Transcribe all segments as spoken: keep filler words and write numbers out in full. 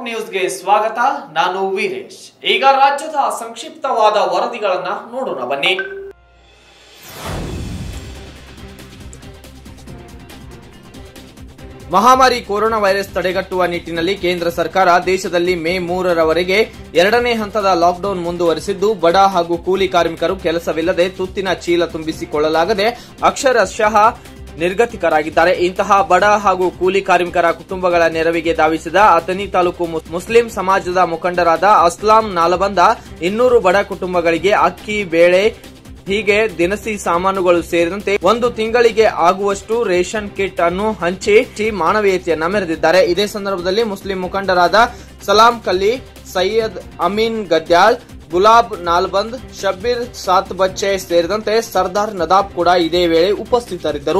ನ್ಯೂಸ್ಗೆ ಸ್ವಾಗತ. ನಾನು ವೀರೇಶ್. ಈಗ ರಾಜ್ಯದ ಸಂಕ್ಷಿಪ್ತವಾದ ವರದಿಗಳನ್ನ ನೋಡೋಣ ಬನ್ನಿ. ಮಹಾಮಾರಿ ಕೊರೋನಾ ವೈರಸ್ ತಡೆಗಟ್ಟುವ ನಿಟ್ಟಿನಲ್ಲಿ ಕೇಂದ್ರ ಸರ್ಕಾರ ದೇಶದಲ್ಲಿ ಮೇ ಮೂರರವರೆಗೆ ಎರಡನೇ ಹಂತದ ಲಾಕ್ಡೌನ್ ಮುಂದುವರೆಸಿದ್ದು, ಬಡ ಹಾಗೂ ಕೂಲಿ ಕಾರ್ಮಿಕರು ಕೆಲಸವಿಲ್ಲದೆ ತುತ್ತಿನ ಚೀಲ ತುಂಬಿಸಿಕೊಳ್ಳಲಾಗದೆ ಅಕ್ಷರಶಃ ನಿರ್ಗತಿಕರಾಗಿದ್ದಾರೆ. ಇಂತಹ ಬಡ ಹಾಗೂ ಕೂಲಿ ಕಾರ್ಮಿಕರ ಕುಟುಂಬಗಳ ನೆರವಿಗೆ ಧಾವಿಸಿದ ಅಥಣಿ ತಾಲೂಕು ಮುಸ್ಲಿಂ ಸಮಾಜದ ಮುಖಂಡರಾದ ಅಸ್ಲಾಂ ನಾಲಬಂದ ಇನ್ನೂರು ಬಡ ಕುಟುಂಬಗಳಿಗೆ ಅಕ್ಕಿ, ಬೇಳೆ ಹೀಗೆ ದಿನಸಿ ಸಾಮಾನುಗಳು ಸೇರಿದಂತೆ ಒಂದು ತಿಂಗಳಿಗೆ ಆಗುವಷ್ಟು ರೇಷನ್ ಕಿಟ್ ಅನ್ನು ಹಂಚಿ ಮಾನವೀಯತೆಯನ್ನ ಮೆರೆದಿದ್ದಾರೆ. ಇದೇ ಸಂದರ್ಭದಲ್ಲಿ ಮುಸ್ಲಿಂ ಮುಖಂಡರಾದ ಸಲಾಂ ಕಲ್ಲಿ, ಸೈಯದ್ ಅಮೀನ್ ಗದ್ಯಾಳ್, ಗುಲಾಬ್ ನಾಲ್ಬಂದ್, ಶಬ್ಬೀರ್ ಸಾತ್ ಬಚ್ಚೆ ಸೇರಿದಂತೆ ಸರ್ದಾರ್ ನದಾಬ್ ಕೂಡ ಇದೇ ವೇಳೆ ಉಪಸ್ಥಿತರಿದ್ದರು.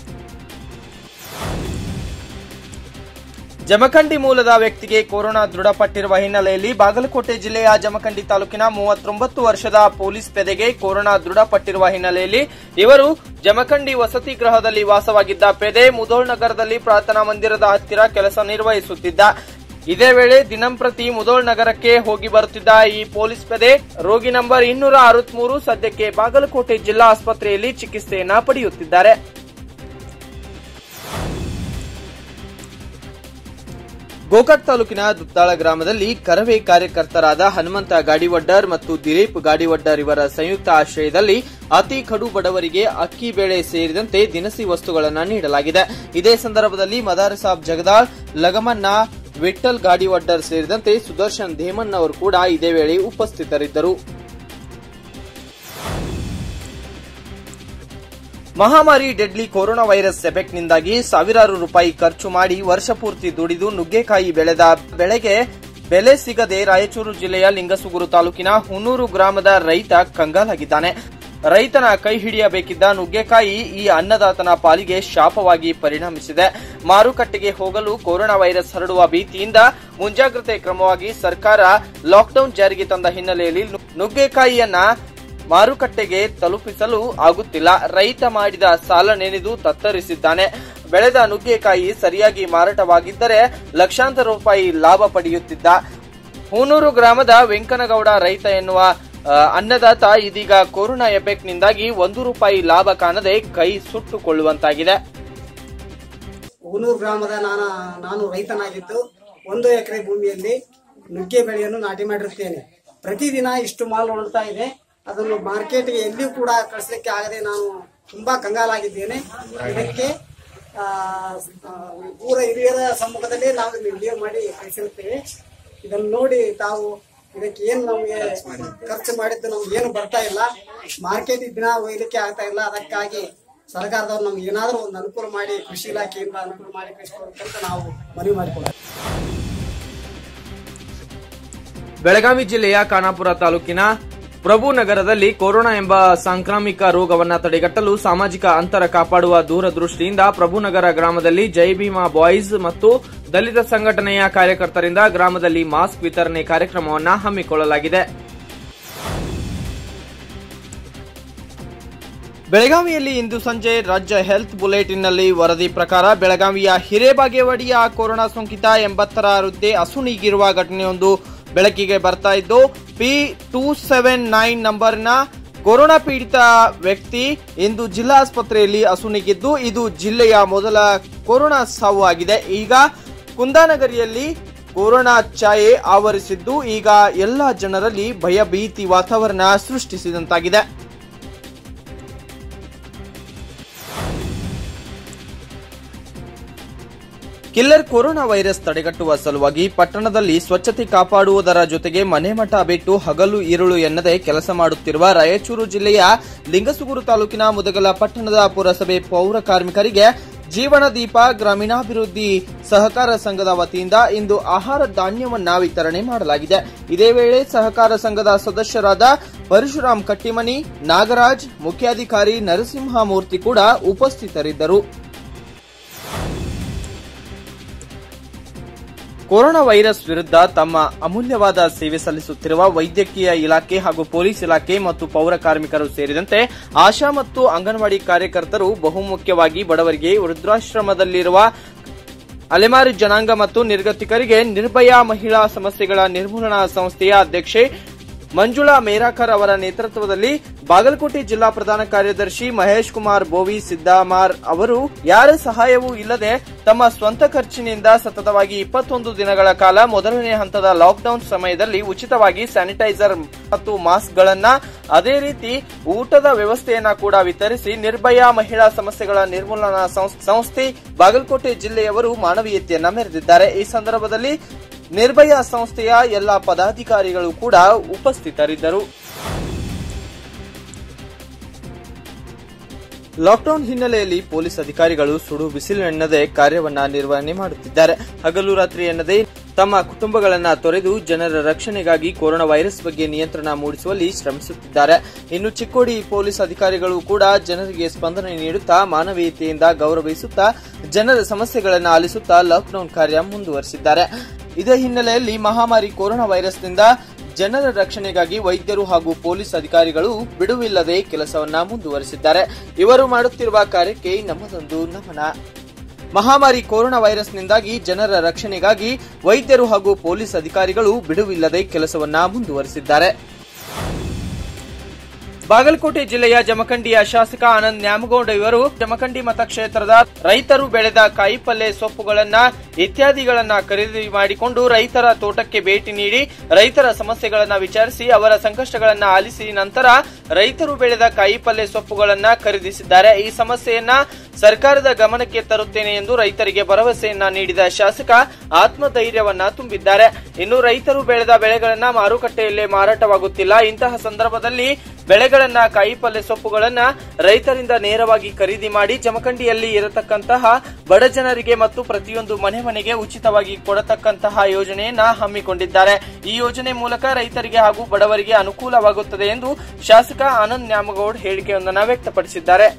ಜಮಖಂಡಿ ಮೂಲದ ವ್ಯಕ್ತಿಗೆ ಕೊರೋನಾ ದೃಢಪಟ್ಟಿರುವ ಹಿನ್ನೆಲೆಯಲ್ಲಿ ಬಾಗಲಕೋಟೆ ಜಿಲ್ಲೆಯ ಜಮಖಂಡಿ ತಾಲೂಕಿನ ಮೂವತ್ತೊಂಬತ್ತು ವರ್ಷದ ಪೊಲೀಸ್ ಪೇದೆಗೆ ಕೊರೋನಾ ದೃಢಪಟ್ಟಿರುವ ಹಿನ್ನೆಲೆಯಲ್ಲಿ ಇವರು ಜಮಖಂಡಿ ವಸತಿ ಗೃಹದಲ್ಲಿ ವಾಸವಾಗಿದ್ದ ಪೇದೆ ಮುಧೋಳ್ ನಗರದಲ್ಲಿ ಪ್ರಾರ್ಥನಾ ಮಂದಿರದ ಹತ್ತಿರ ಕೆಲಸ ನಿರ್ವಹಿಸುತ್ತಿದ್ದ. ಇದೇ ವೇಳೆ ದಿನಂಪ್ರತಿ ಮುಧೋಳ್ ನಗರಕ್ಕೆ ಹೋಗಿ ಬರುತ್ತಿದ್ದ ಈ ಪೊಲೀಸ್ ಪೇದೆ ರೋಗಿ ನಂಬರ್ ಇನ್ನೂರ ಅರವತ್ಮೂರು ಸದ್ಯಕ್ಕೆ ಬಾಗಲಕೋಟೆ ಜಿಲ್ಲಾ ಆಸ್ಪತ್ರೆಯಲ್ಲಿ ಚಿಕಿತ್ಸೆಯನ್ನ ಪಡೆಯುತ್ತಿದ್ದಾರೆ. ಗೋಕಾಕ್ ತಾಲೂಕಿನ ದುತ್ತಾಳ ಗ್ರಾಮದಲ್ಲಿ ಕರವೇ ಕಾರ್ಯಕರ್ತರಾದ ಹನುಮಂತ ಗಾಡಿವಡ್ಡರ್ ಮತ್ತು ದಿಲೀಪ್ ಗಾಡಿವಡ್ಡರ್ ಇವರ ಸಂಯುಕ್ತ ಆಶ್ರಯದಲ್ಲಿ ಅತಿ ಕಡು ಬಡವರಿಗೆ ಅಕ್ಕಿ, ಬೇಳೆ ಸೇರಿದಂತೆ ದಿನಸಿ ವಸ್ತುಗಳನ್ನು ನೀಡಲಾಗಿದೆ. ಇದೇ ಸಂದರ್ಭದಲ್ಲಿ ಮದಾರ್ ಸಾಬ್ ಜಗದಾಳ್, ಲಗಮನ್ನ, ವಿಠಲ್ ಗಾಡಿವಡ್ಡರ್ ಸೇರಿದಂತೆ ಸುದರ್ಶನ್ ಧೇಮನ್ ಅವರು ಕೂಡ ಇದೇ ವೇಳೆ ಉಪಸ್ಥಿತರಿದ್ದರು. ಮಹಾಮಾರಿ ಡೆಡ್ಲಿ ಕೊರೋನಾ ವೈರಸ್ ಎಫೆಕ್ಟ್ನಿಂದಾಗಿ ಸಾವಿರಾರು ರೂಪಾಯಿ ಖರ್ಚು ಮಾಡಿ ವರ್ಷಪೂರ್ತಿ ದುಡಿದು ನುಗ್ಗೆಕಾಯಿ ಬೆಳೆದ ಬೆಳೆಗೆ ಬೆಲೆ ಸಿಗದೆ ರಾಯಚೂರು ಜಿಲ್ಲೆಯ ಲಿಂಗಸುಗೂರು ತಾಲೂಕಿನ ಹುನೂರು ಗ್ರಾಮದ ರೈತ ಕಂಗಾಲಾಗಿದ್ದಾನೆ. ರೈತನ ಕೈ ಹಿಡಿಯಬೇಕಿದ್ದ ನುಗ್ಗೆಕಾಯಿ ಈ ಅನ್ನದಾತನ ಪಾಲಿಗೆ ಶಾಪವಾಗಿ ಪರಿಣಮಿಸಿದೆ. ಮಾರುಕಟ್ಟೆಗೆ ಹೋಗಲು ಕೊರೋನಾ ವೈರಸ್ ಹರಡುವ ಭೀತಿಯಿಂದ ಮುಂಜಾಗ್ರತೆ ಕ್ರಮವಾಗಿ ಸರ್ಕಾರ ಲಾಕ್ಡೌನ್ ಜಾರಿಗೆ ತಂದ ಹಿನ್ನೆಲೆಯಲ್ಲಿ ನುಗ್ಗೆಕಾಯಿಯನ್ನ ಮಾರುಕಟ್ಟೆಗೆ ತಲುಪಿಸಲು ಆಗುತ್ತಿಲ್ಲ. ರೈತ ಮಾಡಿದ ಸಾಲ ನೆನೆದು ತತ್ತರಿಸಿದ್ದಾನೆ. ಬೆಳೆದ ನುಗ್ಗೆಕಾಯಿ ಸರಿಯಾಗಿ ಮಾರಾಟವಾಗಿದ್ದರೆ ಲಕ್ಷಾಂತರ ರೂಪಾಯಿ ಲಾಭ ಪಡೆಯುತ್ತಿದ್ದ. ಹೂನೂರು ಗ್ರಾಮದ ವೆಂಕನಗೌಡ ರೈತ ಎನ್ನುವ ಅನ್ನದಾತ ಇದೀಗ ಕೊರೋನಾ ಎಫೆಕ್ಟ್ನಿಂದಾಗಿ ಒಂದು ರೂಪಾಯಿ ಲಾಭ ಕಾಣದೆ ಕೈ ಸುಟ್ಟುಕೊಳ್ಳುವಂತಾಗಿದೆ. ಹೂನೂರು ಗ್ರಾಮದ ನಾನು ನಾನು ರೈತನಾಗಿದ್ದು ಒಂದು ಎಕರೆ ಭೂಮಿಯಲ್ಲಿ ನುಗ್ಗೆ ಬೆಳೆಯನ್ನು ನಾಟಿ ಮಾಡಿರುತ್ತೇನೆ. ಪ್ರತಿದಿನ ಇಷ್ಟು ಮಾಲ್ ನೋಡ್ತಾ ಇದೆ. ಅದನ್ನು ಮಾರ್ಕೆಟ್ಗೆ ಎಲ್ಲಿಯೂ ಕೂಡ ಕಳಿಸಲಿಕ್ಕೆ ಆಗದೆ ನಾನು ತುಂಬಾ ಕಂಗಾಲಾಗಿದ್ದೇನೆ. ಇದಕ್ಕೆ ಊರ ಹಿರಿಯರ ಸಮ್ಮುಖದಲ್ಲಿ ನಾವು ವಿಡಿಯೋ ಮಾಡಿ ಕಳಿಸಿರುತ್ತೇವೆ. ಇದನ್ನು ನೋಡಿ ತಾವು ಇದಕ್ಕೆ ಏನು ನಮಗೆ ಖರ್ಚು ಮಾಡಿದ್ದು ನಮ್ಗೆ ಏನು ಬರ್ತಾ ಇಲ್ಲ, ಮಾರ್ಕೆಟ್ ದಿನ ಒಯ್ಯಲಿಕ್ಕೆ ಆಗ್ತಾ ಇಲ್ಲ. ಅದಕ್ಕಾಗಿ ಸರ್ಕಾರದವ್ರು ನಮ್ಗೆ ಏನಾದರೂ ಒಂದು ಅನುಕೂಲ ಮಾಡಿ, ಕೃಷಿ ಇಲಾಖೆಯಿಂದ ಅನುಕೂಲ ಮಾಡಿ ಕಳಿಸ್ಕೊಡ್ಬೇಕಂತ ನಾವು ಮನವಿ ಮಾಡಿಕೊಳ್ಳೋಣ. ಬೆಳಗಾವಿ ಜಿಲ್ಲೆಯ ಖಾನಾಪುರ ತಾಲೂಕಿನ ಪ್ರಭುನಗರದಲ್ಲಿ ಕೊರೋನಾ ಎಂಬ ಸಾಂಕ್ರಾಮಿಕ ರೋಗವನ್ನು ತಡೆಗಟ್ಟಲು ಸಾಮಾಜಿಕ ಅಂತರ ಕಾಪಾಡುವ ದೂರದೃಷ್ಟಿಯಿಂದ ಪ್ರಭುನಗರ ಗ್ರಾಮದಲ್ಲಿ ಜೈ ಭೀಮಾ ಬಾಯ್ಸ್ ಮತ್ತು ದಲಿತ ಸಂಘಟನೆಯ ಕಾರ್ಯಕರ್ತರಿಂದ ಗ್ರಾಮದಲ್ಲಿ ಮಾಸ್ಕ್ ವಿತರಣೆ ಕಾರ್ಯಕ್ರಮವನ್ನು ಹಮ್ಮಿಕೊಳ್ಳಲಾಗಿದೆ. ಬೆಳಗಾವಿಯಲ್ಲಿ ಇಂದು ಸಂಜೆ ರಾಜ್ಯ ಹೆಲ್ತ್ ಬುಲೆಟಿನ್ನಲ್ಲಿ ವರದಿ ಪ್ರಕಾರ ಬೆಳಗಾವಿಯ ಹಿರೇಬಾಗೇವಾಡಿಯ ಕೊರೋನಾ ಸೋಂಕಿತ ಎಂಬತ್ತರ ವೃದ್ಧೆ ಅಸುನೀಗಿರುವ ಘಟನೆಯೊಂದು ಬೆಳಕಿಗೆ ಬರ್ತಾ ಇದ್ದು, ಪಿ ಟೂ ಸೆವೆನ್ ನೈನ್ ನಂಬರ್ನ ಕೊರೋನಾ ಪೀಡಿತ ವ್ಯಕ್ತಿ ಇಂದು ಜಿಲ್ಲಾಸ್ಪತ್ರೆಯಲ್ಲಿ ಅಸುನೀಗಿದ್ದು, ಇದು ಜಿಲ್ಲೆಯ ಮೊದಲ ಕೊರೋನಾ ಸಾವು ಆಗಿದೆ. ಈಗ ಕುಂದಾನಗರಿಯಲ್ಲಿ ಕೊರೋನಾ ಛಾಯೆ ಆವರಿಸಿದ್ದು, ಈಗ ಎಲ್ಲ ಜನರಲ್ಲಿ ಭಯಭೀತಿ ವಾತಾವರಣ ಸೃಷ್ಟಿಸಿದಂತಾಗಿದೆ. ಕಿಲ್ಲರ್ ಕೊರೋನಾ ವೈರಸ್ ತಡೆಗಟ್ಟುವ ಸಲುವಾಗಿ ಪಟ್ಟಣದಲ್ಲಿ ಸ್ವಚ್ಛತೆ ಕಾಪಾಡುವುದರ ಜೊತೆಗೆ ಮನೆ ಮಠ ಬಿಟ್ಟು ಹಗಲು ಇರುಳು ಎನ್ನದೆ ಕೆಲಸ ಮಾಡುತ್ತಿರುವ ರಾಯಚೂರು ಜಿಲ್ಲೆಯ ಲಿಂಗಸುಗೂರು ತಾಲೂಕಿನ ಮುದಗಲ ಪಟ್ಟಣದ ಪುರಸಭೆ ಪೌರ ಕಾರ್ಮಿಕರಿಗೆ ಜೀವನ ದೀಪ ಗ್ರಾಮೀಣಾಭಿವೃದ್ಧಿ ಸಹಕಾರ ಸಂಘದ ವತಿಯಿಂದ ಇಂದು ಆಹಾರ ಧಾನ್ಯವನ್ನ ವಿತರಣೆ ಮಾಡಲಾಗಿದೆ. ಇದೇ ವೇಳೆ ಸಹಕಾರ ಸಂಘದ ಸದಸ್ಯರಾದ ಪರಶುರಾಮ್ ಕಟ್ಟಿಮನಿ, ನಾಗರಾಜ್, ಮುಖ್ಯಾಧಿಕಾರಿ ನರಸಿಂಹಮೂರ್ತಿ ಕೂಡ ಉಪಸ್ಥಿತರಿದ್ದರು. ಕೊರೋನಾ ವೈರಸ್ ವಿರುದ್ಧ ತಮ್ಮ ಅಮೂಲ್ಯವಾದ ಸೇವೆ ಸಲ್ಲಿಸುತ್ತಿರುವ ವೈದ್ಯಕೀಯ ಇಲಾಖೆ ಹಾಗೂ ಪೊಲೀಸ್ ಇಲಾಖೆ ಮತ್ತು ಪೌರ ಕಾರ್ಮಿಕರು ಸೇರಿದಂತೆ ಆಶಾ ಮತ್ತು ಅಂಗನವಾಡಿ ಕಾರ್ಯಕರ್ತರು ಬಹುಮುಖ್ಯವಾಗಿ ಬಡವರಿಗೆ ವೃದ್ಧಾಶ್ರಮದಲ್ಲಿರುವ ಅಲೆಮಾರಿ ಜನಾಂಗ ಮತ್ತು ನಿರ್ಗತಿಕರಿಗೆ ನಿರ್ಭಯ ಮಹಿಳಾ ಸಮಸ್ಯೆಗಳ ನಿರ್ಮೂಲನಾ ಸಂಸ್ಥೆಯ ಅಧ್ಯಕ್ಷೆ ಮಂಜುಳಾ ಮೇರಾಕರ್ ಅವರ ನೇತೃತ್ವದಲ್ಲಿ ಬಾಗಲಕೋಟೆ ಜಿಲ್ಲಾ ಪ್ರಧಾನ ಕಾರ್ಯದರ್ಶಿ ಮಹೇಶ್ ಕುಮಾರ್ ಬೋವಿ ಸಿದ್ದಾಮಾರ್ ಅವರು ಯಾರ ಸಹಾಯವೂ ಇಲ್ಲದೆ ತಮ್ಮ ಸ್ವಂತ ಖರ್ಚಿನಿಂದ ಸತತವಾಗಿ ಇಪ್ಪತ್ತೊಂದು ದಿನಗಳ ಕಾಲ ಮೊದಲನೇ ಹಂತದ ಲಾಕ್ಡೌನ್ ಸಮಯದಲ್ಲಿ ಉಚಿತವಾಗಿ ಸ್ಯಾನಿಟೈಸರ್ ಮತ್ತು ಮಾಸ್ಕ್ಗಳನ್ನ ಅದೇ ರೀತಿ ಊಟದ ವ್ಯವಸ್ಥೆಯನ್ನ ಕೂಡ ವಿತರಿಸಿ ನಿರ್ಭಯ ಮಹಿಳಾ ಸಮಸ್ಯೆಗಳ ನಿರ್ಮೂಲನಾ ಸಂಸ್ಥೆ ಬಾಗಲಕೋಟೆ ಜಿಲ್ಲೆಯವರು ಮಾನವೀಯತೆಯನ್ನ ಮೆರೆದಿದ್ದಾರೆ. ಈ ಸಂದರ್ಭದಲ್ಲಿ ನಿರ್ಭಯ ಸಂಸ್ಥೆಯ ಎಲ್ಲಾ ಪದಾಧಿಕಾರಿಗಳು ಕೂಡ ಉಪಸ್ಥಿತರಿದ್ದರು. ಲಾಕ್ಡೌನ್ ಹಿನ್ನೆಲೆಯಲ್ಲಿ ಪೊಲೀಸ್ ಅಧಿಕಾರಿಗಳು ಸುಡು ಬಿಸಿಲೆನ್ನದೆ ಕಾರ್ಯವನ್ನ ನಿರ್ವಹಣೆ ಮಾಡುತ್ತಿದ್ದಾರೆ. ಹಗಲು ರಾತ್ರಿ ಎನ್ನದೆ ತಮ್ಮ ಕುಟುಂಬಗಳನ್ನ ತೊರೆದು ಜನರ ರಕ್ಷಣೆಗಾಗಿ ಕೊರೋನಾ ವೈರಸ್ ಬಗ್ಗೆ ನಿಯಂತ್ರಣ ಮೂಡಿಸುವಲ್ಲಿ ಶ್ರಮಿಸುತ್ತಿದ್ದಾರೆ. ಇನ್ನು ಚಿಕ್ಕೋಡಿ ಪೊಲೀಸ್ ಅಧಿಕಾರಿಗಳು ಕೂಡ ಜನರಿಗೆ ಸ್ಪಂದನೆ ನೀಡುತ್ತಾ ಮಾನವೀಯತೆಯಿಂದ ಗೌರವಿಸುತ್ತಾ ಜನರ ಸಮಸ್ಯೆಗಳನ್ನು ಆಲಿಸುತ್ತಾ ಲಾಕ್ಡೌನ್ ಕಾರ್ಯ ಮುಂದುವರೆಸಿದ್ದಾರೆ. ಇದೇ ಹಿನ್ನೆಲೆಯಲ್ಲಿ ಮಹಾಮಾರಿ ಕೊರೋನಾ ವೈರಸ್ನಿಂದ ಜನರ ರಕ್ಷಣೆಗಾಗಿ ವೈದ್ಯರು ಹಾಗೂ ಪೊಲೀಸ್ ಅಧಿಕಾರಿಗಳು ಬಿಡುವಿಲ್ಲದೆ ಕೆಲಸವನ್ನ ಮುಂದುವರೆಸಿದ್ದಾರೆ. ಇವರು ಮಾಡುತ್ತಿರುವ ಕಾರ್ಯಕ್ಕೆ ನಮ್ಮದೊಂದು ನಮನ. ಮಹಾಮಾರಿ ಕೊರೋನಾ ವೈರಸ್ನಿಂದಾಗಿ ಜನರ ರಕ್ಷಣೆಗಾಗಿ ವೈದ್ಯರು ಹಾಗೂ ಪೊಲೀಸ್ ಅಧಿಕಾರಿಗಳು ಬಿಡುವಿಲ್ಲದೆ ಕೆಲಸವನ್ನ ಮುಂದುವರೆಸಿದ್ದಾರೆ. ಬಾಗಲಕೋಟೆ ಜಿಲ್ಲೆಯ ಜಮಖಂಡಿಯ ಶಾಸಕ ಆನಂದ್ ನ್ಯಾಮಗೌಡ ಇವರು ಜಮಖಂಡಿ ಮತಕ್ಷೇತ್ರದ ರೈತರು ಬೆಳೆದ ಕಾಯಿಪಲ್ಲೆ ಸೊಪ್ಪುಗಳನ್ನ ಇತ್ಯಾದಿಗಳನ್ನ ಖರೀದಿ ಮಾಡಿಕೊಂಡು ರೈತರ ತೋಟಕ್ಕೆ ಭೇಟಿ ನೀಡಿ ರೈತರ ಸಮಸ್ಯೆಗಳನ್ನ ವಿಚಾರಿಸಿ ಅವರ ಸಂಕಷ್ಟಗಳನ್ನ ಆಲಿಸಿ ನಂತರ ರೈತರು ಬೆಳೆದ ಕಾಯಿಪಲ್ಲೆ ಸೊಪ್ಪುಗಳನ್ನ ಖರೀದಿಸಿದ್ದಾರೆ. ಈ ಸಮಸ್ಯೆಯನ್ನ ಸರ್ಕಾರದ ಗಮನಕ್ಕೆ ತರುತ್ತೇನೆ ಎಂದು ರೈತರಿಗೆ ಭರವಸೆಯನ್ನ ನೀಡಿದ ಶಾಸಕ ಆತ್ಮಧೈರ್ಯವನ್ನ ತುಂಬಿದ್ದಾರೆ. ಇನ್ನು ರೈತರು ಬೆಳೆದ ಬೆಳೆಗಳನ್ನ ಮಾರುಕಟ್ಟೆಯಲ್ಲೇ ಮಾರಾಟವಾಗುತ್ತಿಲ್ಲ. ಇಂತಹ ಸಂದರ್ಭದಲ್ಲಿ ಬೆಳೆಗಳನ್ನ ಕಾಯಿಪಲ್ಲೆ ಸೊಪ್ಪುಗಳನ್ನ ರೈತರಿಂದ ನೇರವಾಗಿ ಖರೀದಿ ಮಾಡಿ ಜಮಖಂಡಿಯಲ್ಲಿ ಇರತಕ್ಕಂತಹ ಬಡ ಜನರಿಗೆ ಮತ್ತು ಪ್ರತಿಯೊಂದು ಮನೆ ಮನೆಗೆ ಉಚಿತವಾಗಿ ಕೊಡತಕ್ಕಂತಹ ಯೋಜನೆಯನ್ನ ಹಮ್ಮಿಕೊಂಡಿದ್ದಾರೆ. ಈ ಯೋಜನೆ ಮೂಲಕ ರೈತರಿಗೆ ಹಾಗೂ ಬಡವರಿಗೆ ಅನುಕೂಲವಾಗುತ್ತದೆ ಎಂದು ಶಾಸಕ ಆನಂದ್ ನ್ಯಾಮಗೌಡ್ ಹೇಳಿಕೆಯೊಂದನ್ನು ವ್ಯಕ್ತಪಡಿಸಿದ್ದಾರೆ.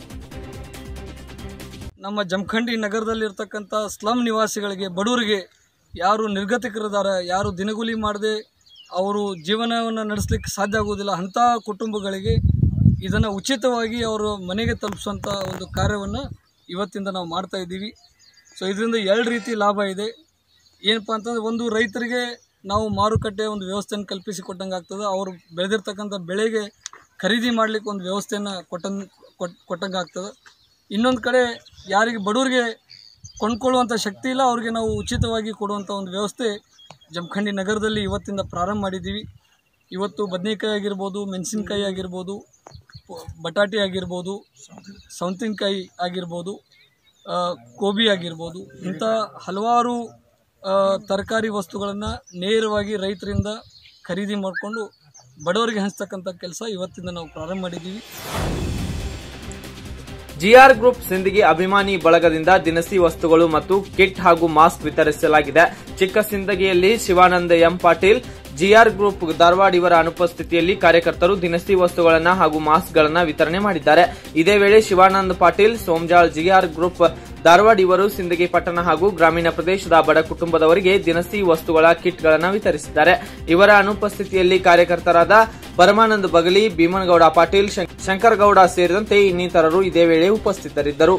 ನಮ್ಮ ಜಮಖಂಡಿ ನಗರದಲ್ಲಿರ್ತಕ್ಕಂಥ ಸ್ಲಮ್ ನಿವಾಸಿಗಳಿಗೆ ಬಡವರಿಗೆ ಯಾರು ನಿರ್ಗತಿಕರಿದ್ದಾರೆ, ಯಾರು ದಿನಗೂಲಿ ಮಾಡದೆ ಅವರು ಜೀವನವನ್ನು ನಡೆಸಲಿಕ್ಕೆ ಸಾಧ್ಯ ಆಗುವುದಿಲ್ಲ, ಅಂಥ ಕುಟುಂಬಗಳಿಗೆ ಇದನ್ನು ಉಚಿತವಾಗಿ ಅವರು ಮನೆಗೆ ತಲುಪಿಸುವಂಥ ಒಂದು ಕಾರ್ಯವನ್ನು ಇವತ್ತಿಂದ ನಾವು ಮಾಡ್ತಾ ಇದ್ದೀವಿ. ಸೊ ಇದರಿಂದ ಎರಡು ರೀತಿ ಲಾಭ ಇದೆ. ಏನಪ್ಪ ಅಂತಂದರೆ, ಒಂದು ರೈತರಿಗೆ ನಾವು ಮಾರುಕಟ್ಟೆ ಒಂದು ವ್ಯವಸ್ಥೆಯನ್ನು ಕಲ್ಪಿಸಿ ಕೊಟ್ಟಂಗೆ ಆಗ್ತದೆ. ಅವರು ಬೆಳೆದಿರ್ತಕ್ಕಂಥ ಬೆಳೆಗೆ ಖರೀದಿ ಮಾಡಲಿಕ್ಕೆ ಒಂದು ವ್ಯವಸ್ಥೆಯನ್ನು ಕೊಟ್ಟಂಗೆ ಕೊಟ್ಟಂಗೆ ಆಗ್ತದೆ. ಇನ್ನೊಂದು ಕಡೆ ಯಾರಿಗೆ ಬಡವರಿಗೆ ಕೊಂಡ್ಕೊಳ್ಳುವಂಥ ಶಕ್ತಿ ಇಲ್ಲ, ಅವ್ರಿಗೆ ನಾವು ಉಚಿತವಾಗಿ ಕೊಡುವಂಥ ಒಂದು ವ್ಯವಸ್ಥೆ ಜಮಖಂಡಿ ನಗರದಲ್ಲಿ ಇವತ್ತಿಂದ ಪ್ರಾರಂಭ ಮಾಡಿದ್ದೀವಿ. ಇವತ್ತು ಬದನೆಕಾಯಿ ಆಗಿರ್ಬೋದು, ಮೆಣಸಿನ್ಕಾಯಿ ಆಗಿರ್ಬೋದು, ಬಟಾಟೆ ಆಗಿರ್ಬೋದು, ಸೌತೆಕಾಯಿ ಆಗಿರ್ಬೋದು, ಗೋಬಿ ಆಗಿರ್ಬೋದು, ಇಂಥ ಹಲವಾರು ತರಕಾರಿ ವಸ್ತುಗಳನ್ನು ನೇರವಾಗಿ ರೈತರಿಂದ ಖರೀದಿ ಮಾಡಿಕೊಂಡು ಬಡವರಿಗೆ ಹಂಚ್ತಕ್ಕಂಥ ಕೆಲಸ ಇವತ್ತಿಂದ ನಾವು ಪ್ರಾರಂಭ ಮಾಡಿದ್ದೀವಿ. ಜಿಆರ್ ಗ್ರೂಪ್ ಸಿಂದಗಿ ಅಭಿಮಾನಿ ಬಳಗದಿಂದ ದಿನಸಿ ವಸ್ತುಗಳು ಮತ್ತು ಕಿಟ್ ಹಾಗೂ ಮಾಸ್ಕ್ ವಿತರಿಸಲಾಗಿದೆ. ಚಿಕ್ಕ ಸಿಂದಗಿಯಲ್ಲಿ Shivananda M Patil, GR group Dharwad ಇವರ ಅನುಪಸ್ಥಿತಿಯಲ್ಲಿ ಕಾರ್ಯಕರ್ತರು ದಿನಸಿ ವಸ್ತುಗಳನ್ನು ಹಾಗೂ ಮಾಸ್ಕ್ಗಳನ್ನು ವಿತರಣೆ ಮಾಡಿದ್ದಾರೆ. ಇದೇ ವೇಳೆ ಶಿವಾನಂದ ಪಾಟೀಲ್, ಸೋಮಜಾಳ್, ಜಿಆರ್ ಗ್ರೂಪ್ ಧಾರವಾಡ ಇವರು ಸಿಂದಗಿ ಪಟ್ಟಣ ಹಾಗೂ ಗ್ರಾಮೀಣ ಪ್ರದೇಶದ ಬಡ ಕುಟುಂಬದವರಿಗೆ ದಿನಸಿ ವಸ್ತುಗಳ ಕಿಟ್ಗಳನ್ನು ವಿತರಿಸಿದ್ದಾರೆ. ಇವರ ಅನುಪಸ್ಥಿತಿಯಲ್ಲಿ ಕಾರ್ಯಕರ್ತರಾದ ಪರಮಾನಂದ್ ಬಗಲಿ, ಭೀಮನಗೌಡ ಪಾಟೀಲ್, ಶಂಕರಗೌಡ ಸೇರಿದಂತೆ ಇನ್ನಿತರರು ಇದೇ ವೇಳೆ ಉಪಸ್ಥಿತರಿದ್ದರು.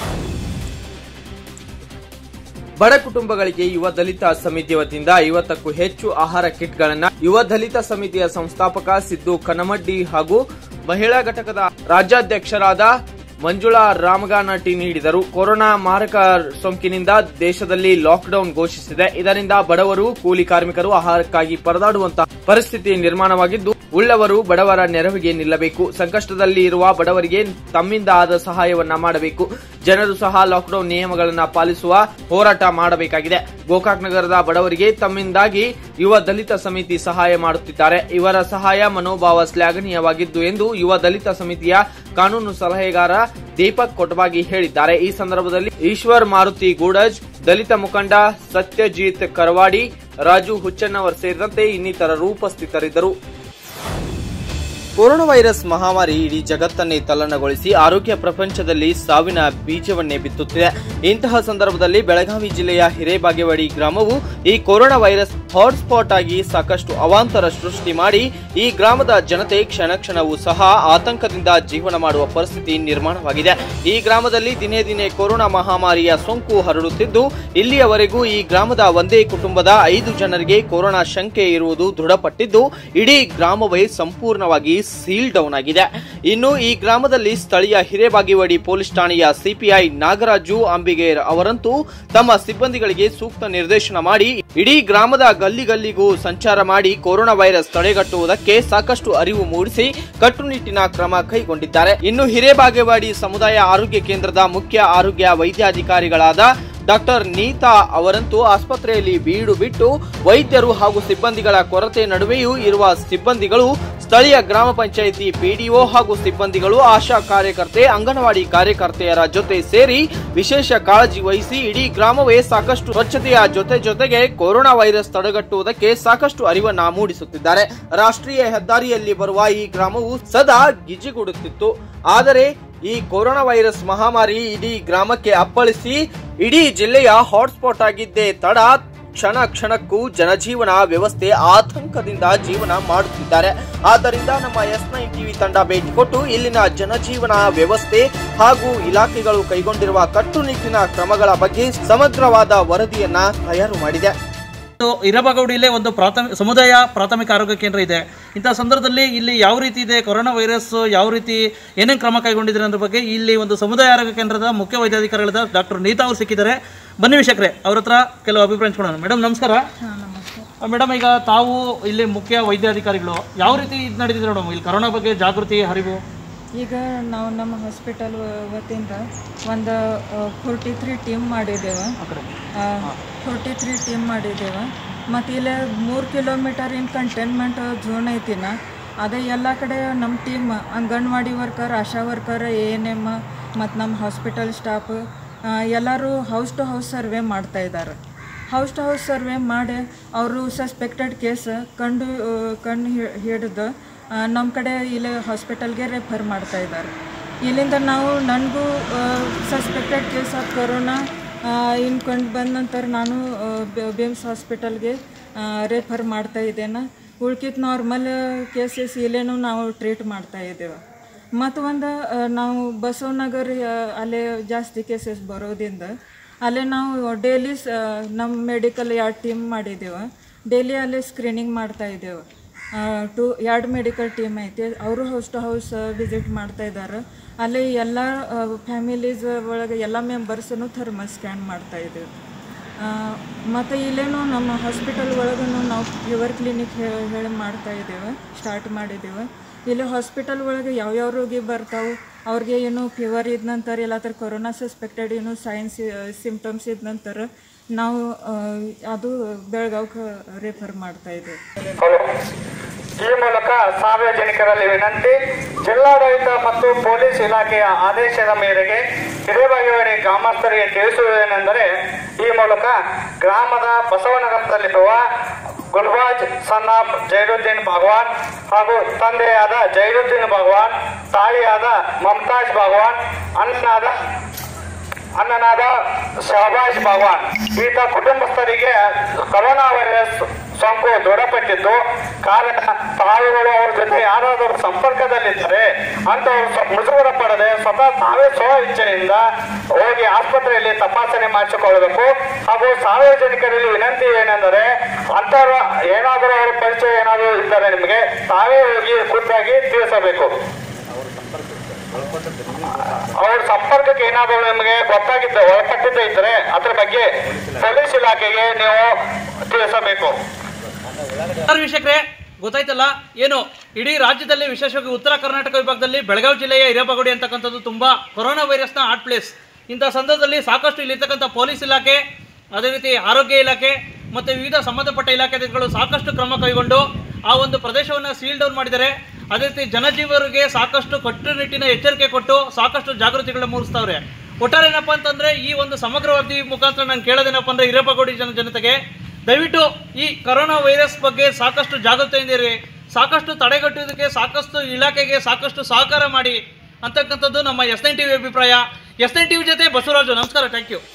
ಬಡ ಕುಟುಂಬಗಳಿಗೆ ಯುವ ದಲಿತ ಸಮಿತಿ ವತಿಯಿಂದ ಐವತ್ತಕ್ಕೂ ಹೆಚ್ಚು ಆಹಾರ ಕಿಟ್ಗಳನ್ನು ಯುವ ದಲಿತ ಸಮಿತಿಯ ಸಂಸ್ಥಾಪಕ ಸಿದ್ದು ಕನಮಡ್ಡಿ ಹಾಗೂ ಮಹಿಳಾ ಘಟಕದ ರಾಜ್ಯಾಧ್ಯಕ್ಷರಾದ ಮಂಜುಳಾ ರಾಮಗಾನಟಿ ನೀಡಿದರು. ಕೊರೋನಾ ಮಾರಕ ಸೋಂಕಿನಿಂದ ದೇಶದಲ್ಲಿ ಲಾಕ್ಡೌನ್ ಘೋಷಿಸಿದೆ. ಇದರಿಂದ ಬಡವರು, ಕೂಲಿ ಕಾರ್ಮಿಕರು ಆಹಾರಕ್ಕಾಗಿ ಪರದಾಡುವಂತಹ ಪರಿಸ್ಥಿತಿ ನಿರ್ಮಾಣವಾಗಿದ್ದು, ಉಳ್ಳವರು ಬಡವರ ನೆರವಿಗೆ ನಿಲ್ಲಬೇಕು. ಸಂಕಷ್ಟದಲ್ಲಿ ಇರುವ ಬಡವರಿಗೆ ತಮ್ಮಿಂದ ಆದ ಸಹಾಯವನ್ನ ಮಾಡಬೇಕು. ಜನರು ಸಹ ಲಾಕ್ಡೌನ್ ನಿಯಮಗಳನ್ನು ಪಾಲಿಸುವ ಹೋರಾಟ ಮಾಡಬೇಕಾಗಿದೆ. ಗೋಕಾಕ್ ನಗರದ ಬಡವರಿಗೆ ತಮ್ಮಿಂದಾಗಿ ಯುವ ದಲಿತ ಸಮಿತಿ ಸಹಾಯ ಮಾಡುತ್ತಿದ್ದಾರೆ. ಇವರ ಸಹಾಯ ಮನೋಭಾವ ಶ್ಲಾಘನೀಯವಾಗಿದ್ದು ಎಂದು ಯುವ ದಲಿತ ಸಮಿತಿಯ ಕಾನೂನು ಸಲಹೆಗಾರ ದೀಪಕ್ ಕೊಟಬಾಗಿ ಹೇಳಿದ್ದಾರೆ. ಈ ಸಂದರ್ಭದಲ್ಲಿ ಈಶ್ವರ್ ಮಾರುತಿ ಗೂಡಜ್, ದಲಿತ ಮುಖಂಡ ಸತ್ಯಜಿತ್ ಕರವಾಡಿ, ರಾಜು ಹುಚ್ಚನ್ನವರ್ ಸೇರಿದಂತೆ ಇನ್ನಿತರರು ಉಪಸ್ಥಿತರಿದ್ದರು. ಕೊರೋನಾ ವೈರಸ್ ಮಹಾಮಾರಿ ಇಡೀ ಜಗತ್ತನ್ನೇ ತಲ್ಲಣಗೊಳಿಸಿ ಆರೋಗ್ಯ ಪ್ರಪಂಚದಲ್ಲಿ ಸಾವಿನ ಬೀಜವನ್ನೇ ಬಿತ್ತುತ್ತಿದೆ. ಇಂತಹ ಸಂದರ್ಭದಲ್ಲಿ ಬೆಳಗಾವಿ ಜಿಲ್ಲೆಯ ಹಿರೇಬಾಗೇವಾಡಿ ಗ್ರಾಮವು ಈ ಕೊರೋನಾ ವೈರಸ್ ಹಾಟ್ಸ್ಪಾಟ್ ಆಗಿ ಸಾಕಷ್ಟು ಅವಾಂತರ ಸೃಷ್ಟಿ ಮಾಡಿ ಈ ಗ್ರಾಮದ ಜನತೆ ಕ್ಷಣ ಕ್ಷಣವೂ ಸಹ ಆತಂಕದಿಂದ ಜೀವನ ಮಾಡುವ ಪರಿಸ್ಥಿತಿ ನಿರ್ಮಾಣವಾಗಿದೆ. ಈ ಗ್ರಾಮದಲ್ಲಿ ದಿನೇ ದಿನೇ ಕೊರೋನಾ ಮಹಾಮಾರಿಯ ಸೋಂಕು ಹರಡುತ್ತಿದ್ದು ಇಲ್ಲಿಯವರೆಗೂ ಈ ಗ್ರಾಮದ ಒಂದೇ ಕುಟುಂಬದ ಐದು ಜನರಿಗೆ ಕೊರೋನಾ ಶಂಕೆ ಇರುವುದು ದೃಢಪಟ್ಟಿದ್ದು ಇಡೀ ಗ್ರಾಮವೇ ಸಂಪೂರ್ಣವಾಗಿ ಸೀಲ್ ಡೌನ್ ಆಗಿದೆ. ಇನ್ನು ಈ ಗ್ರಾಮದಲ್ಲಿ ಸ್ಥಳೀಯ ಹಿರೇಬಾಗೇವಾಡಿ ಪೊಲೀಸ್ ಠಾಣೆಯ ಸಿಪಿಐ ನಾಗರಾಜು ಅಂಬಿಗೇರ್ ಅವರಂತೂ ತಮ್ಮ ಸಿಬ್ಬಂದಿಗಳಿಗೆ ಸೂಕ್ತ ನಿರ್ದೇಶನ ಮಾಡಿ ಇಡೀ ಗ್ರಾಮದ ಗಲ್ಲಿ ಗಲ್ಲಿಗೂ ಸಂಚಾರ ಮಾಡಿ ಕೊರೋನಾ ವೈರಸ್ ತಡೆಗಟ್ಟುವುದಕ್ಕೆ ಸಾಕಷ್ಟು ಅರಿವು ಮೂಡಿಸಿ ಕಟ್ಟುನಿಟ್ಟಿನ ಕ್ರಮ ಕೈಗೊಂಡಿದ್ದಾರೆ. ಇನ್ನು ಹಿರೇಬಾಗೇವಾಡಿ ಸಮುದಾಯ ಆರೋಗ್ಯ ಕೇಂದ್ರದ ಮುಖ್ಯ ಆರೋಗ್ಯ ವೈದ್ಯಾಧಿಕಾರಿಗಳಾದ ಡಾಕ್ಟರ್ ನೀತಾ ಅವರಂತೂ ಆಸ್ಪತ್ರೆಯಲ್ಲಿ ಬೀಡು ಬಿಟ್ಟು ವೈದ್ಯರು ಹಾಗೂ ಸಿಬ್ಬಂದಿಗಳ ಕೊರತೆ ನಡುವೆಯೂ ಇರುವ ಸಿಬ್ಬಂದಿಗಳು ಸ್ಥಳೀಯ ಗ್ರಾಮ ಪಂಚಾಯಿತಿ ಪಿಡಿಒ ಹಾಗೂ ಸಿಬ್ಬಂದಿಗಳು ಆಶಾ ಕಾರ್ಯಕರ್ತೆ ಅಂಗನವಾಡಿ ಕಾರ್ಯಕರ್ತೆಯರ ಜೊತೆ ಸೇರಿ ವಿಶೇಷ ಕಾಳಜಿ ವಹಿಸಿ ಇಡೀ ಗ್ರಾಮವೇ ಸಾಕಷ್ಟು ಸ್ವಚ್ಛತೆಯ ಜೊತೆ ಜೊತೆಗೆ ಕೊರೋನಾ ವೈರಸ್ ತಡೆಗಟ್ಟುವುದಕ್ಕೆ ಸಾಕಷ್ಟು ಅರಿವನ್ನ ಮೂಡಿಸುತ್ತಿದ್ದಾರೆ. ರಾಷ್ಟ್ರೀಯ ಹೆದ್ದಾರಿಯಲ್ಲಿ ಬರುವ ಈ ಗ್ರಾಮವು ಸದಾ ಗಿಜಿಗುಡುತ್ತಿತ್ತು. ಆದರೆ ಈ ಕೊರೋನಾ ವೈರಸ್ ಮಹಾಮಾರಿ ಇಡೀ ಗ್ರಾಮಕ್ಕೆ ಅಪ್ಪಳಿಸಿ ಇಡೀ ಜಿಲ್ಲೆಯ ಹಾಟ್ಸ್ಪಾಟ್ ಆಗಿದ್ದೇ ತಡ ಕ್ಷಣ ಕ್ಷಣಕ್ಕೂ ಜನಜೀವನ ವ್ಯವಸ್ಥೆ ಆತಂಕದಿಂದ ಜೀವನ ಮಾಡುತ್ತಿದ್ದಾರೆ. ಆದ್ದರಿಂದ ನಮ್ಮ ಎಸ್ ನೈನ್ ಟಿವಿ ತಂಡ ಭೇಟಿ ಕೊಟ್ಟು ಇಲ್ಲಿನ ಜನಜೀವನ ವ್ಯವಸ್ಥೆ ಹಾಗೂ ಇಲಾಖೆಗಳು ಕೈಗೊಂಡಿರುವ ಕಟ್ಟುನಿಟ್ಟಿನ ಕ್ರಮಗಳ ಬಗ್ಗೆ ಸಮಗ್ರವಾದ ವರದಿಯನ್ನ ತಯಾರು ಮಾಡಿದೆ. ಹಿರೇಬಾಗೇವಾಡಿಯಲ್ಲೇ ಒಂದು ಪ್ರಾಥಮಿಕ ಸಮುದಾಯ ಪ್ರಾಥಮಿಕ ಆರೋಗ್ಯ ಕೇಂದ್ರ ಇದೆ. ಇಂತಹ ಸಂದರ್ಭದಲ್ಲಿ ಇಲ್ಲಿ ಯಾವ ರೀತಿ ಇದೆ ಕೊರೋನಾ ವೈರಸ್ ಯಾವ ರೀತಿ ಏನೇನು ಕ್ರಮ ಕೈಗೊಂಡಿದ್ದಾರೆ ಅನ್ನೋ ಬಗ್ಗೆ ಇಲ್ಲಿ ಒಂದು ಸಮುದಾಯ ಆರೋಗ್ಯ ಕೇಂದ್ರದ ಮುಖ್ಯ ವೈದ್ಯಾಧಿಕಾರಿಗಳಾದ ಡಾಕ್ಟರ್ ನೀತಾ ಅವರು ಸಿಕ್ಕಿದ್ದಾರೆ. ಬನ್ನಿ ವೀಕ್ಷಕರೇ, ಅವ್ರ ಹತ್ರ ಕೆಲವು ಅಭಿಪ್ರಾಯ ಹಂಚ್ಕೊಳ್ಳೋಣ. ಮೇಡಮ್ ನಮಸ್ಕಾರ. ಮೇಡಮ್, ಈಗ ತಾವು ಇಲ್ಲಿ ಮುಖ್ಯ ವೈದ್ಯಾಧಿಕಾರಿಗಳು, ಯಾವ ರೀತಿ ಇದು ನಡೆದಿದೆ ಮೇಡಮ್ ಇಲ್ಲಿ ಕೊರೋನಾ ಬಗ್ಗೆ ಜಾಗೃತಿ ಅರಿವು? ಈಗ ನಾವು ನಮ್ಮ ಹಾಸ್ಪಿಟಲ್ ವತಿಯಿಂದ ಒಂದು ಫೋರ್ಟಿ ತ್ರೀ ಟೀಮ್ ಮಾಡಿದ್ದೇವೆ ಫೋರ್ಟಿ ತ್ರೀ ಟೀಮ್ ಮಾಡಿದ್ದೇವೆ ಮತ್ತು ಇಲ್ಲಿ ಮೂರು ಕಿಲೋಮೀಟರ್ ಇನ್ ಕಂಟೈನ್ಮೆಂಟ್ ಝೋನ್ ಐತಿನ ಅದೇ ಎಲ್ಲ ಕಡೆ ನಮ್ಮ team anganwadi worker, ASHA worker, A N M ಮತ್ತು ನಮ್ಮ ಹಾಸ್ಪಿಟಲ್ ಸ್ಟಾಫ್ ಎಲ್ಲರೂ ಹೌಸ್ ಟು ಹೌಸ್ ಸರ್ವೆ ಮಾಡ್ತಾಯಿದ್ದಾರೆ. ಹೌಸ್ ಟು ಹೌಸ್ ಸರ್ವೆ ಮಾಡಿ ಅವರು ಸಸ್ಪೆಕ್ಟೆಡ್ ಕೇಸ್ ಕಂಡು ಕಂಡು ಹಿಡಿದು ನಮ್ಮ ಕಡೆ ಇಲ್ಲಿ ಹಾಸ್ಪಿಟಲ್ಗೆ ರೆಫರ್ ಮಾಡ್ತಾ ಇದ್ದಾರೆ. ಇಲ್ಲಿಂದ ನಾವು ನನಗೂ ಸಸ್ಪೆಕ್ಟೆಡ್ ಕೇಸ್ ಆಫ್ ಕೊರೋನಾ ಇನ್ನು ಕಂಡು ಬಂದ ನಂತರ ನಾನು ಬೇಮ್ಸ್ ಹಾಸ್ಪಿಟಲ್ಗೆ ರೆಫರ್ ಮಾಡ್ತಾ ಇದ್ದೇನೆ. ಉಳ್ಕಿದ ನಾರ್ಮಲ್ ಕೇಸಸ್ ಇಲ್ಲೇನೂ ನಾವು ಟ್ರೀಟ್ ಮಾಡ್ತಾ ಇದ್ದೇವೆ. ಮತ್ತು ಒಂದು ನಾವು ಬಸವನಗರ ಅಲ್ಲೇ ಜಾಸ್ತಿ ಕೇಸಸ್ ಬರೋದ್ರಿಂದ ಅಲ್ಲೇ ನಾವು ಡೈಲಿ ನಮ್ಮ ಮೆಡಿಕಲ್ ಎರಡು ಟೀಮ್ ಮಾಡಿದ್ದೇವೆ. ಡೈಲಿ ಅಲ್ಲೇ ಸ್ಕ್ರೀನಿಂಗ್ ಮಾಡ್ತಾ ಇದ್ದೇವೆ. ಟು ಎರಡು ಮೆಡಿಕಲ್ ಟೀಮ್ ಐತಿ, ಅವರು ಹೌಸ್ ಟು ಹೌಸ್ ವಿಸಿಟ್ ಮಾಡ್ತಾ ಇದ್ದಾರೆ. ಅಲ್ಲಿ ಎಲ್ಲ ಫ್ಯಾಮಿಲೀಸ್ ಒಳಗೆ ಎಲ್ಲ ಮೆಂಬರ್ಸನ್ನು ಥರ್ಮಲ್ ಸ್ಕ್ಯಾನ್ ಮಾಡ್ತಾ ಇದ್ದೇವೆ. ಮತ್ತು ಇಲ್ಲೇನು ನಮ್ಮ ಹಾಸ್ಪಿಟಲ್ ಒಳಗೂ ನಾವು ಫೀವರ್ ಕ್ಲಿನಿಕ್ ಹೇಳಿ ಮಾಡ್ತಾ ಇದ್ದೇವೆ, ಸ್ಟಾರ್ಟ್ ಮಾಡಿದ್ದೇವೆ. ಇಲ್ಲಿ ಹಾಸ್ಪಿಟಲ್ ಒಳಗೆ ಯಾವ್ಯಾವ ರೋಗಿ ಬರ್ತಾವೆ ಅವ್ರಿಗೆ ಏನು ಫೀವರ್ ಇದ್ದ ನಂತರ ಎಲ್ಲ ಥರ ಕೊರೋನಾ ಸಸ್ಪೆಕ್ಟೆಡ್ ಏನು ಸೈನ್ಸ್ ಸಿಂಪ್ಟಮ್ಸ್ ಇದ್ದ ನಂತರ ನಾವು ಅದು ಬೆಳಗಾವಿಗೆ ರೆಫರ್ ಮಾಡ್ತಾ ಇದ್ದೇವೆ. ಈ ಮೂಲಕ ಸಾರ್ವಜನಿಕರಲ್ಲಿ ವಿನಂತಿ, ಜಿಲ್ಲಾಡಳಿತ ಮತ್ತು ಪೊಲೀಸ್ ಇಲಾಖೆಯ ಆದೇಶದ ಮೇರೆಗೆ ಹಿರೇಬಾಗೇವಾಡಿ ಗ್ರಾಮಸ್ಥರಿಗೆ ತಿಳಿಸುವುದೇನೆಂದರೆ, ಈ ಮೂಲಕ ಗ್ರಾಮದ ಬಸವನಗರದಲ್ಲಿರುವ ಗುಲ್ಬಾಜ್ ಸನ್ ಆಫ್ ಜೈನುದ್ದೀನ್ ಭಗವಾನ್ ಹಾಗೂ ತಂದೆಯಾದ ಜೈನುದ್ದೀನ್ ಭಗವಾನ್, ತಾಯಿಯಾದ ಮಮತಾಜ್ ಭಗವಾನ್, ಅಣ್ಣನಾದ ಅಣ್ಣನಾದ ಶಹಬಾಜ್ ಭಗವಾನ್ ಈತ ಕುಟುಂಬಸ್ಥರಿಗೆ ಕೊರೋನಾ ವೈರಸ್ ಸೋಂಕು ದೃಢಪಟ್ಟಿದ್ದು ಕಾರಣ ತಾವುಗಳು ಅವ್ರ ಜೊತೆ ಯಾರಾದರೂ ಸಂಪರ್ಕದಲ್ಲಿದ್ದರೆ ಅಂತವರು ಮುಜುಗರ ಪಡದೆ ಸ್ವತಃ ತಾವೇ ಸ್ವ ಇಚ್ಛೆಯಿಂದ ಹೋಗಿ ಆಸ್ಪತ್ರೆಯಲ್ಲಿ ತಪಾಸಣೆ ಮಾಡಿಸಿಕೊಳ್ಳಬೇಕು. ಹಾಗೂ ಸಾರ್ವಜನಿಕರಲ್ಲಿ ವಿನಂತಿ ಏನೆಂದರೆ, ಅಂತರ ಏನಾದರೂ ಅವರ ಪರಿಚಯ ಏನಾದರೂ ಇದ್ದರೆ ನಿಮಗೆ ತಾವೇ ಹೋಗಿ ಖುದ್ದಾಗಿ ತಿಳಿಸಬೇಕು. ಅವ್ರ ಸಂಪರ್ಕಕ್ಕೆ ಏನಾದರೂ ನಿಮಗೆ ಗೊತ್ತಾಗಿದ್ದ ಒಳಪಟ್ಟಿದ್ದ ಇದ್ದರೆ ಅದ್ರ ಬಗ್ಗೆ ಪೊಲೀಸ್ ಇಲಾಖೆಗೆ ನೀವು ತಿಳಿಸಬೇಕು. ವೀಕ್ಷಕರೇ, ಗೊತ್ತಾಯ್ತಲ್ಲ ಏನು, ಇಡೀ ರಾಜ್ಯದಲ್ಲಿ ವಿಶೇಷವಾಗಿ ಉತ್ತರ ಕರ್ನಾಟಕ ವಿಭಾಗದಲ್ಲಿ ಬೆಳಗಾವಿ ಜಿಲ್ಲೆಯ ಹಿರೇಬಾಗೇವಾಡಿ ಅಂತಕ್ಕಂಥದ್ದು ತುಂಬಾ ಕೊರೋನಾ ವೈರಸ್ನ ಹಾಟ್ ಪ್ಲೇಸ್. ಇಂಥ ಸಂದರ್ಭದಲ್ಲಿ ಸಾಕಷ್ಟು ಇಲ್ಲಿರ್ತಕ್ಕಂಥ ಪೊಲೀಸ್ ಇಲಾಖೆ, ಅದೇ ರೀತಿ ಆರೋಗ್ಯ ಇಲಾಖೆ ಮತ್ತು ವಿವಿಧ ಸಂಬಂಧಪಟ್ಟ ಇಲಾಖೆಗಳು ಸಾಕಷ್ಟು ಕ್ರಮ ಕೈಗೊಂಡು ಆ ಒಂದು ಪ್ರದೇಶವನ್ನು ಸೀಲ್ ಡೌನ್ ಮಾಡಿದ್ದಾರೆ. ಅದೇ ರೀತಿ ಜನಜೀವರಿಗೆ ಸಾಕಷ್ಟು ಕಟ್ಟುನಿಟ್ಟಿನ ಎಚ್ಚರಿಕೆ ಕೊಟ್ಟು ಸಾಕಷ್ಟು ಜಾಗೃತಿಗಳನ್ನ ಮೂಡಿಸ್ತಾವ್ರೆ. ಒಟ್ಟಾರೆ ಏನಪ್ಪ ಅಂತಂದರೆ, ಈ ಒಂದು ಸಮಗ್ರ ವರದಿ ಮುಖಾಂತರ ನಾನು ಕೇಳೋದೇನಪ್ಪ ಅಂದರೆ, ಹಿರೇಬಾಗೇವಾಡಿ ಜನ ಜನತೆಗೆ ದಯವಿಟ್ಟು ಈ ಕೊರೋನಾ ವೈರಸ್ ಬಗ್ಗೆ ಸಾಕಷ್ಟು ಜಾಗೃತಿಯಿಂದ ಇರಿ. ಸಾಕಷ್ಟು ತಡೆಗಟ್ಟುವುದಕ್ಕೆ ಸಾಕಷ್ಟು ಇಲಾಖೆಗೆ ಸಾಕಷ್ಟು ಸಹಕಾರ ಮಾಡಿ ಅಂತಕ್ಕಂಥದ್ದು ನಮ್ಮ ಎಸ್ ನೈನ್ ಟಿವಿ ಅಭಿಪ್ರಾಯ. ಎಸ್ ನೈನ್ ಟಿವಿ ಜೊತೆ ಬಸವರಾಜು. ನಮಸ್ಕಾರ, ಥ್ಯಾಂಕ್ ಯು.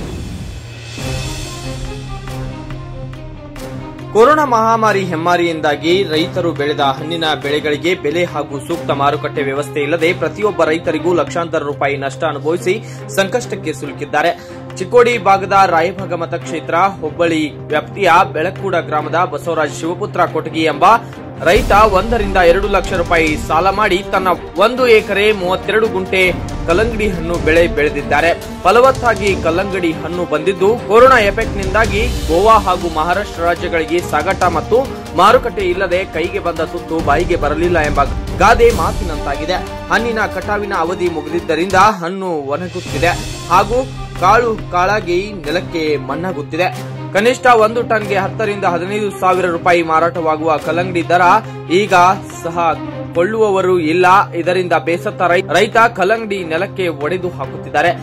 ಕೊರೋನಾ ಮಹಾಮಾರಿ ಹೆಮ್ಮಾರಿಯಿಂದಾಗಿ ರೈತರು ಬೆಳೆದ ಹಣ್ಣಿನ ಬೆಳೆಗಳಿಗೆ ಬೆಲೆ ಹಾಗೂ ಸೂಕ್ತ ಮಾರುಕಟ್ಟೆ ವ್ಯವಸ್ಥೆ ಇಲ್ಲದೆ ಪ್ರತಿಯೊಬ್ಬ ರೈತರಿಗೂ ಲಕ್ಷಾಂತರ ರೂಪಾಯಿ ನಷ್ಟ ಅನುಭವಿಸಿ ಸಂಕಷ್ಟಕ್ಕೆ ಸಿಲುಕಿದ್ದಾರೆ. ಚಿಕ್ಕೋಡಿ ಭಾಗದ ರಾಯಭಾಗ ಮತಕ್ಷೇತ್ರ ಹುಬ್ಬಳ್ಳಿ ವ್ಯಾಪ್ತಿಯ ಬೆಳಕೂಡ ಗ್ರಾಮದ ಬಸವರಾಜ್ ಶಿವಪುತ್ರ ಕೊಟಗಿ ಎಂಬ ರೈತ ಒಂದರಿಂದ ಎರಡು ಲಕ್ಷ ರೂಪಾಯಿ ಸಾಲ ಮಾಡಿ ತನ್ನ ಒಂದು ಎಕರೆ ಮೂವತ್ತೆರಡು ಗುಂಟೆ ಕಲ್ಲಂಗಡಿ ಹಣ್ಣು ಬೆಳೆ ಬೆಳೆದಿದ್ದಾರೆ. ಫಲವತ್ತಾಗಿ ಕಲ್ಲಂಗಡಿ ಹಣ್ಣು ಬಂದಿದ್ದು ಕೊರೋನಾ ಎಫೆಕ್ಟ್ನಿಂದಾಗಿ ಗೋವಾ ಹಾಗೂ ಮಹಾರಾಷ್ಟ್ರ ರಾಜ್ಯಗಳಿಗೆ ಸಾಗಾಟ ಮತ್ತು ಮಾರುಕಟ್ಟೆ ಇಲ್ಲದೆ ಕೈಗೆ ಬಂದ ತುತ್ತು ಬಾಯಿಗೆ ಬರಲಿಲ್ಲ ಎಂಬ ಗಾದೆ ಮಾತಿನಂತಾಗಿದೆ. ಹಣ್ಣಿನ ಕಟಾವಿನ ಅವಧಿ ಮುಗಿದಿದ್ದರಿಂದ ಹಣ್ಣು ಒಣಗುತ್ತಿದೆ ಹಾಗೂ ಕಾಳು ಕಾಳಾಗಿ ನೆಲಕ್ಕೆ ಮಣ್ಣಾಗುತ್ತಿದೆ. ಕನಿಷ್ಠ ಒಂದು ಟನ್ಗೆ ಹತ್ತರಿಂದ ಹದಿನೈದು ಸಾವಿರ ರೂಪಾಯಿ ಮಾರಾಟವಾಗುವ ಕಲ್ಲಂಗಡಿ ದರ ಈಗ ಸಹ ಕೊಳ್ಳುವವರು ಇಲ್ಲ. ಇದರಿಂದ ಬೇಸತ್ತ ರೈತ ಕಲ್ಲಂಗಡಿ ನೆಲಕ್ಕೆ ಒಡೆದು ಹಾಕುತ್ತಿದ್ದಾರೆ.